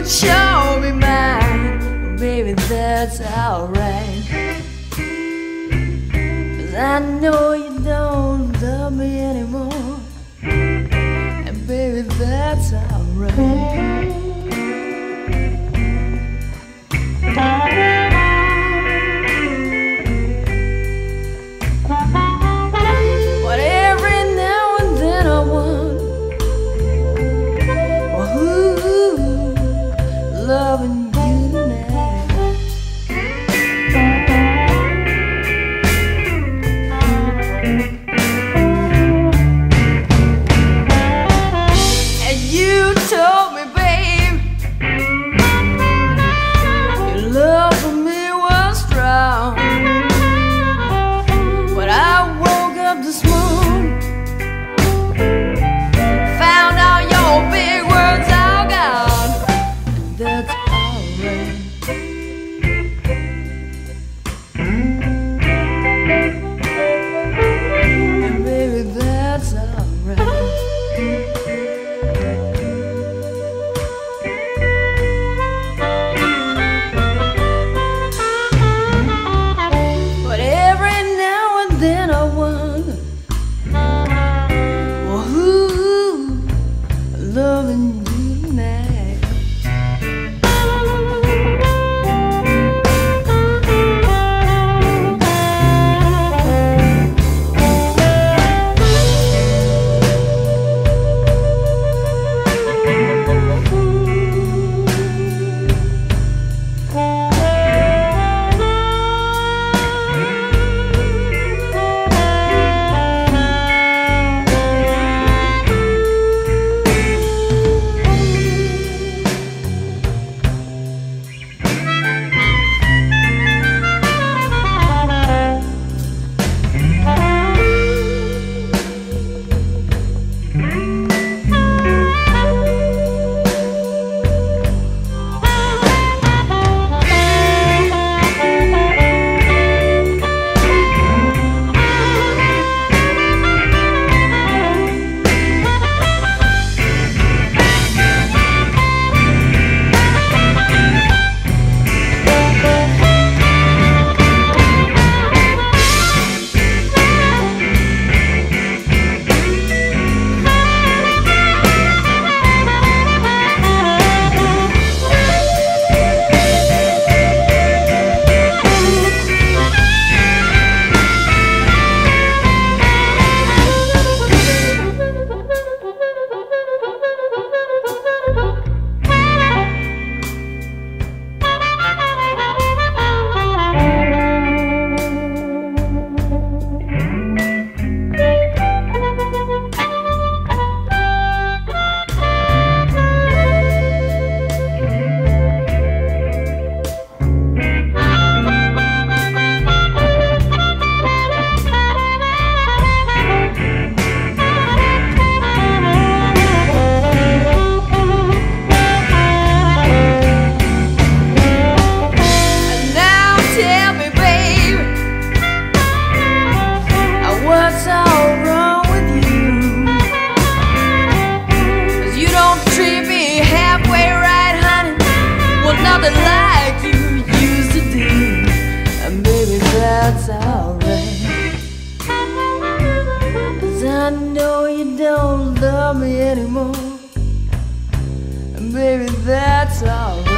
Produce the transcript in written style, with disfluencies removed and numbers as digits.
show me mine, baby, that's alright. 'Cause I know you don't love me anymore, and baby, that's alright. But every now and then I wonder, well, who's loving you tonight? And you told me, babe, your love for me was strong. But I woke up this morning, found out your big words are gone. That's alright. And baby, that's alright. But every now and then I wonder, well, who's loving you tonight? What's all wrong with you? 'Cause you don't treat me halfway right, honey. Well, nothing like you used to do. And baby, that's alright. 'Cause I know you don't love me anymore, and baby, that's alright.